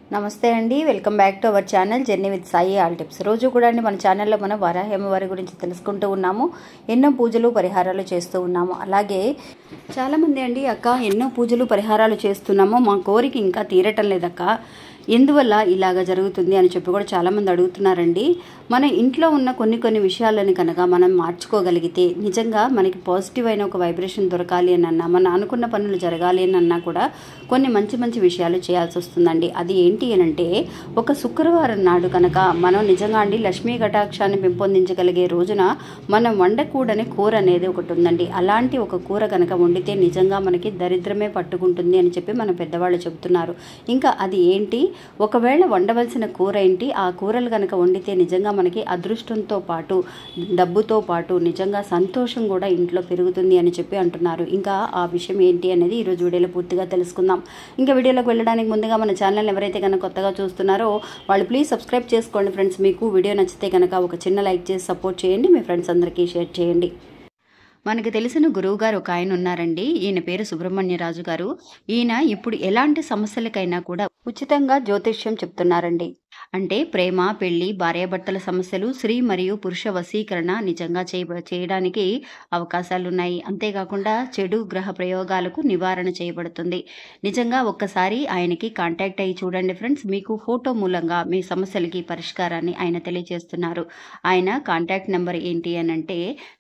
నమస్తే అండి, welcome back to our channel journey with Sai all tips. రోజు కూడా అండి మన ఛానల్లో మనం వరాహి అమ్మవారి గురించి తెలుసుకుంటూ ఉన్నాము. ఎన్నో పూజలు పరిహారాలు చేస్తూ ఉన్నాము. అలాగే చాలామంది అండి, అక్క ఎన్నో పూజలు పరిహారాలు చేస్తున్నాము, మా కోరిక ఇంకా తీరటం లేదక్క, ఎందువల్ల ఇలాగ జరుగుతుంది అని చెప్పి కూడా చాలామంది అడుగుతున్నారండి. మన ఇంట్లో ఉన్న కొన్ని విషయాలని కనుక మనం మార్చుకోగలిగితే నిజంగా మనకి పాజిటివ్ అయిన ఒక వైబ్రేషన్ దొరకాలి అని అన్నా, మన అనుకున్న పనులు జరగాలి అని అన్నా కూడా కొన్ని మంచి విషయాలు చేయాల్సి వస్తుందండి. అది ఏంటి అని అంటే, ఒక శుక్రవారం నాడు కనుక మనం నిజంగా అండి లక్ష్మీ కటాక్షాన్ని పెంపొందించగలిగే రోజున మనం వండకూడని కూర అనేది ఒకటి ఉందండి. అలాంటి ఒక కూర కనుక వండితే నిజంగా మనకి దరిద్రమే పట్టుకుంటుంది అని చెప్పి మన పెద్దవాళ్ళు చెబుతున్నారు. ఇంకా అది ఏంటి, ఒకవేళ వండవలసిన కూర ఏంటి, ఆ కూరలు కనుక వండితే నిజంగా మనకి అదృష్టంతో పాటు డబ్బుతో పాటు నిజంగా సంతోషం కూడా ఇంట్లో పెరుగుతుంది అని చెప్పి అంటున్నారు. ఇంకా ఆ విషయం ఏంటి అనేది ఈరోజు వీడియోలో పూర్తిగా తెలుసుకుందాం. ఇంకా వీడియోలోకి వెళ్ళడానికి ముందుగా మన ఛానల్ ఎవరైతే కనుక కొత్తగా చూస్తున్నారో వాళ్ళు ప్లీజ్ సబ్స్క్రైబ్ చేసుకోండి ఫ్రెండ్స్. మీకు వీడియో నచ్చితే కనుక ఒక చిన్న లైక్ చేసి సపోర్ట్ చేయండి, మీ ఫ్రెండ్స్ అందరికీ షేర్ చేయండి. మనకు తెలిసిన గురువు గారు ఒక ఆయన ఉన్నారండి. ఈయన పేరు సుబ్రహ్మణ్యరాజు గారు. ఈయన ఇప్పుడు ఎలాంటి సమస్యలకైనా కూడా ఉచితంగా జ్యోతిష్యం చెప్తున్నారండి. అంటే ప్రేమ, పెళ్లి, భార్యాభర్తల సమస్యలు, స్త్రీ మరియు పురుష వశీకరణ నిజంగా చేయడానికి అవకాశాలు ఉన్నాయి. అంతేకాకుండా చెడు గ్రహ ప్రయోగాలకు నివారణ చేయబడుతుంది. నిజంగా ఒక్కసారి ఆయనకి కాంటాక్ట్ అయ్యి చూడండి ఫ్రెండ్స్, మీకు ఫోటో మూలంగా మీ సమస్యలకి పరిష్కారాన్ని ఆయన తెలియజేస్తున్నారు. ఆయన కాంటాక్ట్ నెంబర్ ఏంటి అని అంటే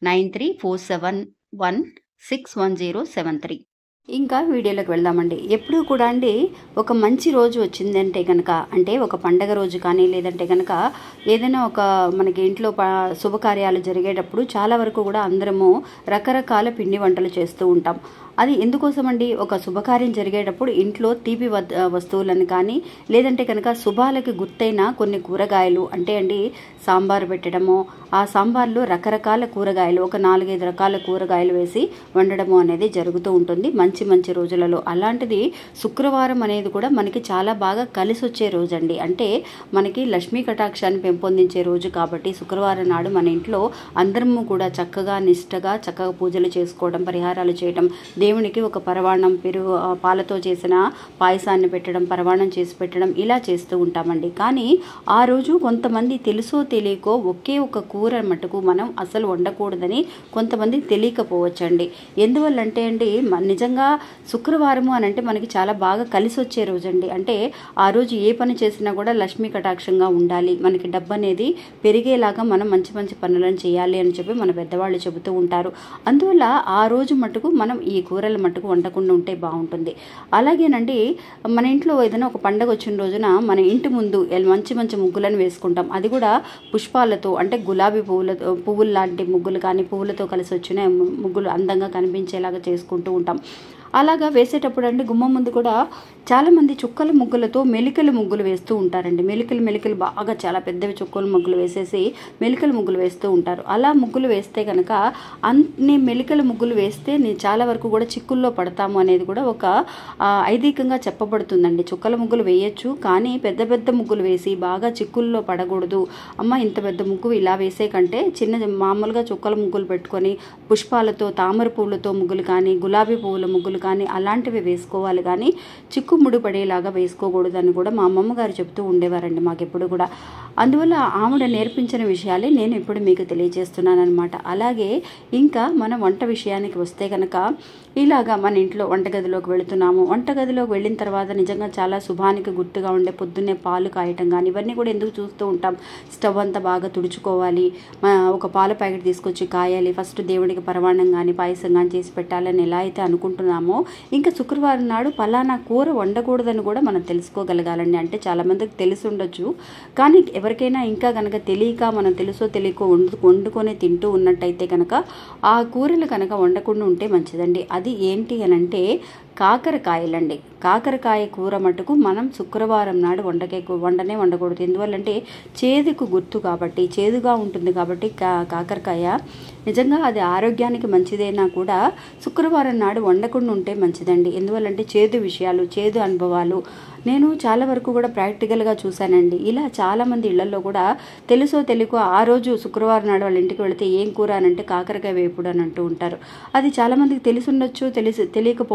9347161073. ఇంకా వీడియోలోకి వెళ్దామండి. ఎప్పుడూ కూడా అండి ఒక మంచి రోజు వచ్చిందంటే కనుక, అంటే ఒక పండగ రోజు కానీ లేదంటే కనుక ఏదైనా ఒక మనకి ఇంట్లో శుభకార్యాలు జరిగేటప్పుడు చాలా వరకు కూడా అందరము రకరకాల పిండి వంటలు చేస్తూ ఉంటాం. అది ఎందుకోసమండి, ఒక శుభకార్యం జరిగేటప్పుడు ఇంట్లో తీపి వస్తువులను కానీ లేదంటే కనుక శుభాలకి గుర్తైన కొన్ని కూరగాయలు, అంటే అండి సాంబారు పెట్టడము, ఆ సాంబార్లో రకరకాల కూరగాయలు, ఒక 4-5 రకాల కూరగాయలు వేసి వండడము అనేది జరుగుతూ ఉంటుంది మంచి రోజులలో. అలాంటిది శుక్రవారం అనేది కూడా మనకి చాలా బాగా కలిసి వచ్చే రోజు అండి. అంటే మనకి లక్ష్మీ కటాక్షాన్ని పెంపొందించే రోజు కాబట్టి శుక్రవారం నాడు మన ఇంట్లో అందరము కూడా చక్కగా నిష్టగా చక్కగా పూజలు చేసుకోవడం, పరిహారాలు చేయడం, దేవునికి ఒక పరవాణం పాలతో చేసిన పాయసాన్ని పెట్టడం, పరవాణం చేసి పెట్టడం, ఇలా చేస్తూ ఉంటామండి. కానీ ఆ రోజు కొంతమంది తెలుసో తెలియకో ఒకే ఒక కూర మటుకు మనం అసలు వండకూడదని కొంతమంది తెలియకపోవచ్చండి. ఎందువల్లంటే అండి, నిజంగా శుక్రవారము అని అంటే మనకి చాలా బాగా కలిసి వచ్చే రోజు అండి. అంటే ఆ రోజు ఏ పని చేసినా కూడా లక్ష్మీ కటాక్షంగా ఉండాలి, మనకి డబ్బు అనేది పెరిగేలాగా మనం మంచి పనులను చేయాలి అని చెప్పి మన పెద్దవాళ్ళు చెబుతూ ఉంటారు. అందువల్ల ఆ రోజు మటుకు మనం ఈ కూరల మటుకు వండకుండా ఉంటే బాగుంటుంది. అలాగేనండి, మన ఇంట్లో ఏదైనా ఒక పండగ వచ్చిన రోజున మన ఇంటి ముందు మంచి ముగ్గులను వేసుకుంటాం. అది కూడా పుష్పాలతో, అంటే గులాబీ పువ్వులు లాంటి ముగ్గులు కానీ పువ్వులతో కలిసి వచ్చిన ముగ్గులు అందంగా కనిపించేలాగా చేసుకుంటూ ఉంటాం. అలాగా వేసేటప్పుడు అండి గుమ్మం ముందు కూడా చాలామంది చుక్కల ముగ్గులతో మెలికల ముగ్గులు వేస్తూ ఉంటారండి. మెలికలు బాగా చాలా పెద్దవి చుక్కల ముగ్గులు వేసేసి మెలికల ముగ్గులు వేస్తూ ఉంటారు. అలా ముగ్గులు వేస్తే కనుక అన్ని మెలికల ముగ్గులు వేస్తే చాలా వరకు కూడా చిక్కుల్లో పడతాము అనేది కూడా ఒక ఐదీకంగా చెప్పబడుతుందండి. చుక్కల ముగ్గులు వేయచ్చు, కానీ పెద్ద ముగ్గులు వేసి బాగా చిక్కుల్లో పడకూడదు. అమ్మ ఇంత పెద్ద ముగ్గు ఇలా వేసే కంటే చిన్న మామూలుగా చుక్కల ముగ్గులు పెట్టుకొని పుష్పాలతో, తామర పువ్వులతో ముగ్గులు కానీ గులాబీ పువ్వుల ముగ్గులు కానీ అలాంటివి వేసుకోవాలి, కానీ చిక్కుముడి పడేలాగా వేసుకోకూడదని కూడా మా అమ్మమ్మ గారు చెప్తూ ఉండేవారండి మాకు ఎప్పుడు కూడా. అందువల్ల ఆవిడ నేర్పించిన విషయాలే నేను ఇప్పుడు మీకు తెలియజేస్తున్నాను అనమాట. అలాగే ఇంకా మన వంట విషయానికి వస్తే కనుక, ఇలాగా మన ఇంట్లో వంటగదిలోకి వెళుతున్నాము. వంటగదిలోకి వెళ్ళిన తర్వాత నిజంగా చాలా శుభానికి గుర్తుగా ఉండే పొద్దున్నే పాలు కాయటం కానీ ఇవన్నీ కూడా ఎందుకు చూస్తూ ఉంటాం, స్టవ్ అంతా బాగా తుడుచుకోవాలి, ఒక పాల ప్యాకెట్ తీసుకొచ్చి కాయాలి, ఫస్ట్ దేవుడికి పరవాణం కానీ పాయసం కానీ చేసి పెట్టాలని ఎలా అయితే అనుకుంటున్నామో, ఇంకా శుక్రవారం నాడు పలానా కూర వండకూడదని కూడా మనం తెలుసుకోగలగాలండి. అంటే చాలామందికి తెలిసి ఉండొచ్చు, కానీ ఎవరికైనా ఇంకా కనుక తెలియక మనం తెలుసో తెలియకో వండుకొని తింటూ ఉన్నట్టయితే కనుక ఆ కూరలు కనుక వండకుండా ఉంటే మంచిదండి. అది ఏంటి అని అంటే కాకరకాయలండి. కాకరకాయ కూర మటుకు మనం శుక్రవారం నాడు వండకూడదు. ఎందువల్లంటే చేదుకు గుర్తు కాబట్టి, చేదుగా ఉంటుంది కాబట్టి కాకరకాయ నిజంగా అది ఆరోగ్యానికి మంచిదైనా కూడా శుక్రవారం నాడు వండకుండా ఉంటే మంచిదండి. ఎందువల్లంటే చేదు విషయాలు, చేదు అనుభవాలు నేను చాలా వరకు కూడా ప్రాక్టికల్గా చూశానండి. ఇలా చాలామంది ఇళ్లలో కూడా తెలుసో తెలియకో ఆ రోజు శుక్రవారం నాడు వాళ్ళ ఇంటికి వెళితే ఏం కూర అని అంటే కాకరకాయ వేపుడు అని అంటూ ఉంటారు. అది చాలామందికి తెలిసి ఉండొచ్చు, తెలియకపో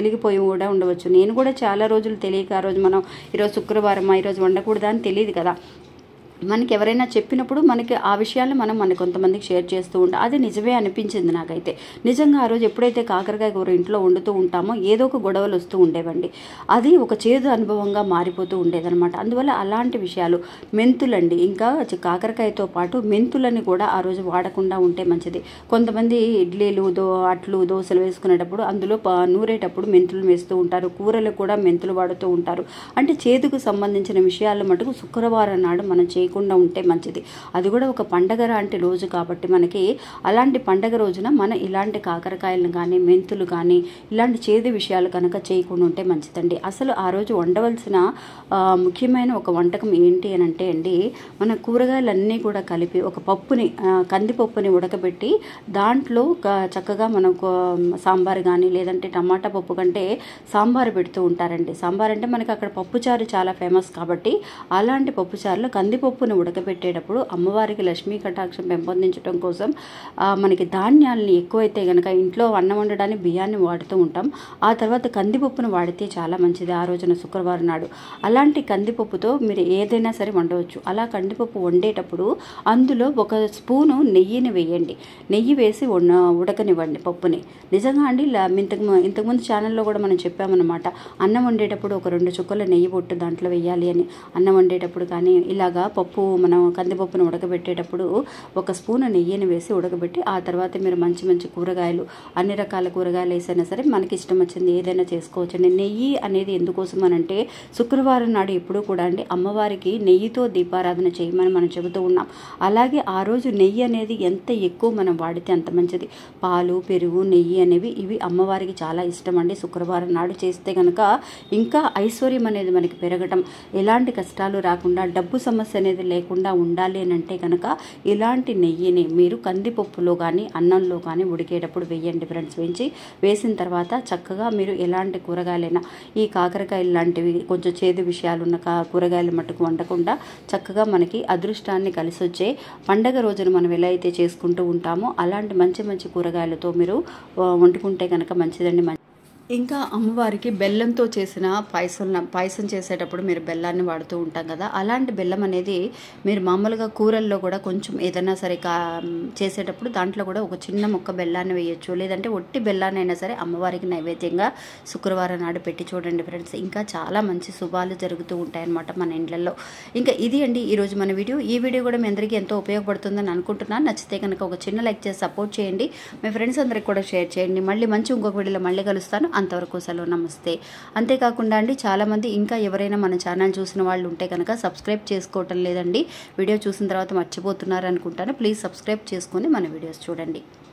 తెలియకపోయి కూడా ఉండవచ్చు. నేను కూడా చాలా రోజులు తెలియక ఆ రోజు మనం ఈరోజు శుక్రవారమా ఈరోజు వండకూడదా అని తెలియదు కదా. మనకి ఎవరైనా చెప్పినప్పుడు మనకి ఆ విషయాలు మన కొంతమందికి షేర్ చేస్తూ ఉంటాం. అది నిజమే అనిపించింది నాకైతే. నిజంగా ఆ రోజు ఎప్పుడైతే కాకరకాయ కూర ఇంట్లో వండుతూ ఉంటామో ఏదో ఒక గొడవలు వస్తూ ఉండేవండి. అది ఒక చేదు అనుభవంగా మారిపోతూ ఉండేదన్నమాట. అందువల్ల అలాంటి విషయాలు మెంతులండి, ఇంకా కాకరకాయతో పాటు మెంతులని కూడా ఆ రోజు వాడకుండా ఉంటే మంచిది. కొంతమంది ఇడ్లీలు అట్లు దోశలు వేసుకునేటప్పుడు అందులో నూరేటప్పుడు మెంతులు వేస్తూ ఉంటారు. కూరలు కూడా మెంతులు వాడుతూ ఉంటారు. అంటే చేదుకు సంబంధించిన విషయాలు మటుకు శుక్రవారం నాడు మనం చేయకుండా ఉంటే మంచిది. అది కూడా ఒక పండగ లాంటి రోజు కాబట్టి మనకి అలాంటి పండగ రోజున మనం ఇలాంటి కాకరకాయలను కానీ మెంతులు కానీ ఇలాంటి చేదు విషయాలు కనుక చేయకుండా ఉంటే మంచిదండి. అసలు ఆ రోజు వండవలసిన ముఖ్యమైన ఒక వంటకం ఏంటి అని అంటే అండి, మన కూరగాయలన్నీ కూడా కలిపి ఒక పప్పుని కందిపప్పుని ఉడకబెట్టి దాంట్లో చక్కగా మనకు సాంబార్ కానీ లేదంటే టమాటా పప్పు కంటే సాంబార్ పెడుతూ ఉంటారండి. సాంబార్ అంటే మనకి అక్కడ పప్పుచారు చాలా ఫేమస్ కాబట్టి అలాంటి పప్పుచారులో కందిపప్పుని ఉడకబెట్టేటప్పుడు అమ్మవారికి లక్ష్మీ కటాక్షం పెంపొందించడం కోసం మనకి ధాన్యాలని ఎక్కువైతే కనుక ఇంట్లో అన్నం వండడానికి బియ్యాన్ని వాడుతూ ఉంటాం. ఆ తర్వాత కందిపప్పును వాడితే చాలా మంచిది ఆ రోజున శుక్రవారం నాడు. అలాంటి కందిపప్పుతో మీరు ఏదైనా సరే వండవచ్చు. అలా కందిపప్పు వండేటప్పుడు అందులో ఒక స్పూను నెయ్యిని వేయండి. నెయ్యి వేసి ఉడకనివ్వండి పప్పుని. నిజంగా అండి ఇంతకుముందు ఛానల్లో కూడా మనం చెప్పామన్నమాట, అన్నం వండేటప్పుడు ఒక 2 చుక్కల నెయ్యి పొట్టు దాంట్లో వేయాలి అని. అన్నం వండేటప్పుడు కానీ ఇలాగా పప్పు మనం కందిపప్పును ఉడకబెట్టేటప్పుడు ఒక స్పూన్ నెయ్యిని వేసి ఉడకబెట్టి ఆ తర్వాత మీరు మంచి కూరగాయలు అన్ని రకాల కూరగాయలు వేసైనా సరే మనకి ఇష్టం వచ్చింది ఏదైనా చేసుకోవచ్చండి. నెయ్యి అనేది ఎందుకోసం అనంటే శుక్రవారం నాడు ఎప్పుడూ కూడా అండి అమ్మవారికి నెయ్యితో దీపారాధన చేయమని మనం చెబుతూ ఉన్నాం. అలాగే ఆ రోజు నెయ్యి అనేది ఎంత ఎక్కువ మనం వాడితే అంత మంచిది. పాలు పెరుగు నెయ్యి అనేవి ఇవి అమ్మవారికి చాలా ఇష్టం అండి. శుక్రవారం నాడు చేస్తే కనుక ఇంకా ఐశ్వర్యం అనేది మనకి పెరగటం, ఎలాంటి కష్టాలు రాకుండా డబ్బు సమస్య అనేది లేకుండా ఉండాలి అని అంటే కనుక ఇలాంటి నెయ్యిని మీరు కందిపప్పులో కానీ అన్నంలో కానీ ఉడికేటప్పుడు వేయండి ఫ్రెండ్స్. వేసిన తర్వాత చక్కగా మీరు ఎలాంటి కూరగాయలైనా ఈ కాకరకాయలు లాంటివి కొంచెం చేదు విషయాలున్న కూరగాయలు మట్టుకు వండకుండా చక్కగా మనకి అదృష్టాన్ని కలిసి వచ్చే పండగ రోజున మనం ఎలా అయితే చేసుకుంటూ ఉంటామో అలాంటి మంచి కూరగాయలతో మీరు వండుకుంటే కనుక మంచిదండి. ఇంకా అమ్మవారికి బెల్లంతో చేసిన పాయసం చేసేటప్పుడు మీరు బెల్లాన్ని వాడుతూ ఉంటాం కదా, అలాంటి బెల్లం అనేది మీరు మామూలుగా కూరల్లో కూడా కొంచెం ఏదైనా సరే చేసేటప్పుడు దాంట్లో కూడా ఒక చిన్న ముక్క బెల్లాన్ని వేయచ్చు. లేదంటే ఒట్టి బెల్లాన్ని అయినా సరే అమ్మవారికి నైవేద్యంగా శుక్రవారం నాడు పెట్టి చూడండి ఫ్రెండ్స్. ఇంకా చాలా మంచి శుభాలు జరుగుతూ ఉంటాయన్నమాట మన ఇండ్లలో. ఇంకా ఇది అండి ఈరోజు మన వీడియో. ఈ వీడియో కూడా మీ అందరికీ ఎంతో ఉపయోగపడుతుందని అనుకుంటున్నాను. నచ్చితే కనుక ఒక చిన్న లైక్ చేసి సపోర్ట్ చేయండి. మీ ఫ్రెండ్స్ అందరికి కూడా షేర్ చేయండి. మళ్ళీ ఇంకొక వీడియోలో మళ్ళీ కలుస్తాను. అంతవరకు సెలవు, నమస్తే. అంతేకాకుండా అండి చాలామంది ఇంకా ఎవరైనా మన ఛానల్ చూసిన వాళ్ళు ఉంటే కనుక సబ్స్క్రైబ్ చేసుకోవటం లేదండి. వీడియో చూసిన తర్వాత మర్చిపోతున్నారు అనుకుంటాను. ప్లీజ్ సబ్స్క్రైబ్ చేసుకొని మన వీడియోస్ చూడండి.